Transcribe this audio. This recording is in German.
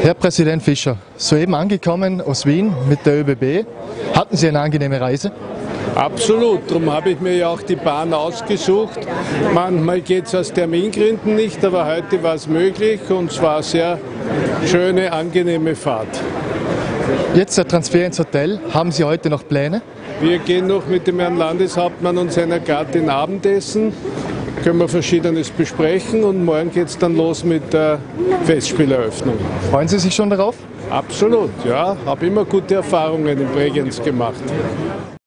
Herr Präsident Fischer, soeben angekommen aus Wien mit der ÖBB. Hatten Sie eine angenehme Reise? Absolut, darum habe ich mir ja auch die Bahn ausgesucht. Manchmal geht es aus Termingründen nicht, aber heute war es möglich und es war eine sehr schöne, angenehme Fahrt. Jetzt der Transfer ins Hotel. Haben Sie heute noch Pläne? Wir gehen noch mit dem Herrn Landeshauptmann und seiner Gattin Abendessen. Können wir Verschiedenes besprechen und morgen geht es dann los mit der Festspieleröffnung. Freuen Sie sich schon darauf? Absolut, ja. Habe immer gute Erfahrungen in Bregenz gemacht.